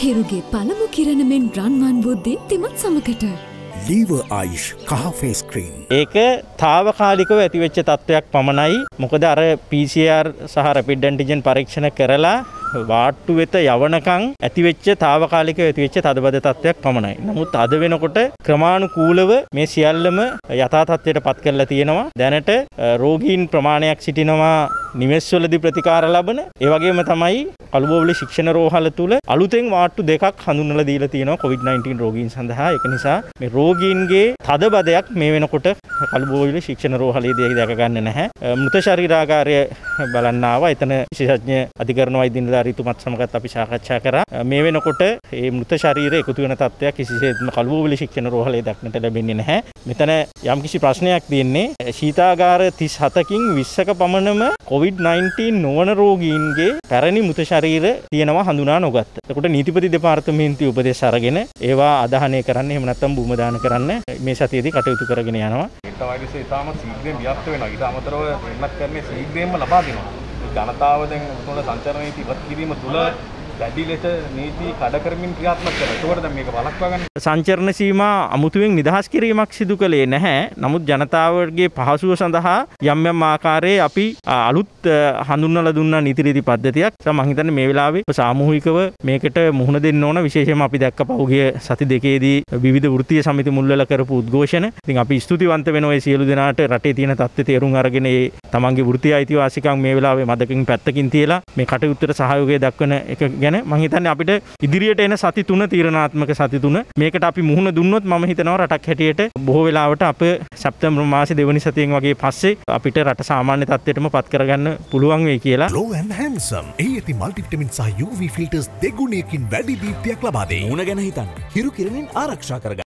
හිරුගේ පළමු කිරණ මෙන් රන්වන් වූ දීප්තිමත් සමකට ලීවර් ආයුෂ් කහ ෆේස් ක්‍රීම්. ඒක తాවකාලිකව ඇතිවෙච්ච තත්ත්වයක් පමණයි. මොකද අර PCR සහ රැපිඩ් ඇන්ටිජන් පරීක්ෂණ කරලා වාට්ටු වෙත යවනකම් ඇතිවෙච්ච తాවකාලිකව ඇතිවෙච්ච තදබද තත්ත්වයක් පමණයි. නමුත් අද වෙනකොට ක්‍රමානුකූලව මේ සියල්ලම යථා තත්ත්වයට පත් කරලා තියෙනවා. දැනට රෝගීන් ප්‍රමාණයක් සිටිනවා නිවෙස්වලදී ප්‍රතිකාර ලබන. ඒ වගේම තමයි කළුබෝවිල ශික්ෂණ රෝහල තුල අලුතෙන් වාට්ටු දෙකක් හඳුන්වලා දීලා තියෙනවා COVID-19 රෝගීන් සඳහා. ඒක නිසා මේ රෝගීන්ගේ තදබදයක් මේ වෙනකොට කළුබෝවිල ශික්ෂණ රෝහලේදී දැක ගන්න නැහැ. මෘත ශරීරාගාරය බලන්න ආවා. එතන විශේෂඥ අධිකරණ වෛද්‍ය නිලධාරීතුමත් සමගත් අපි සාකච්ඡා කරා. මේ වෙනකොට මේ මෘත ශරීරය එකතු වෙන තත්ත්වයක් කිසිසේත්ම කළුබෝවිල ශික්ෂණ රෝහලේ දක්නට ලැබෙන්නේ නැහැ. මෙතන යම්කිසි ප්‍රශ්නයක් තියෙන්නේ ශීතාගාර 37කින් 20ක පමණම COVID-19 නොවන රෝගීන්ගේ පැරණි මෘත ශරීර තියෙනවා හඳුනා නොගත්ත. එතකොට නීතිපති දෙපාර්තමේන්තුවේ උපදෙස් අරගෙන ඒවා අධහනය කරන්න එහෙම නැත්නම් භූම දාන කරන්න මේ සතියේදී කටයුතු කරගෙන යනවා. ඩෙල්ටා වෛරසය ඉතාමත් ශීඝ්‍රයෙන් ව්‍යාප්ත වෙනවා. ඊට අමතරව වෙනත් කරන්නේ ශීඝ්‍රයෙන්ම ලබා දෙනවා. ජනතාව දැන් උතුණු සංචාරන නීති ඉවත් කිරීම තුළ වැඩි ලෙස නීති කඩ කරමින් ක්‍රියාත්මක කරනවා. ඒකට දැන් මේක වළක්වා ගන්න. සංචරණ සීමා අමුතුවෙන් නිදහස් කිරීමක් සිදු කළේ නැහැ. නමුත් ජනතාවගේ පහසුව සඳහා යම් යම් ආකාරයේ අපි අලුත් හඳුන්වලා දුන්නා නීති රීති පද්ධතියක්. මම හිතන්නේ මේ වෙලාවේ සාමූහිකව මේකට මුහුණ දෙන්න ඕන. විශේෂයෙන්ම අපි දැක්ක පහුගිය සති දෙකේදී විවිධ වෘත්තීය සමිති මුල්වල කරපු උද්ඝෝෂණ. ඉතින් අපි ස්තුතිවන්ත වෙනවා ඒ සියලු දෙනාට රටේ තියෙන තත්ත්වය තේරුම් අරගෙන ඒ තමන්ගේ වෘත්තීය අයිතිවාසිකම් මේ වෙලාවේ මදකින් පැත්තකින් තියලා මේ කටයුත්තට සහයෝගය දක්වන එක ගැන මම හිතන්නේ අපිට ඉදිරියට එන සති 3 තීරණාත්මක සති 3 මේකට අපි මුහුණ දුන්නොත් මම හිතනවා රටක් හැටියට බොහෝ වෙලාවට අප සැප්තැම්බර් මාසේ දෙවනි සතියෙන් වගේ පස්සේ අපිට රට සාමාන්‍ය තත්ත්වයටම පත් කරගන්න පුළුවන් වෙයි කියලා. Glow and Handsome ඒති මල්ටිවිටමින් සහ UV ෆිල්ටර්ස් දෙගුණයකින් වැඩි දීප්තියක් ලබා දෙයි. මුණ ගැන හිතන්න. හිරු කිරණින් ආරක්ෂා කරගන්න.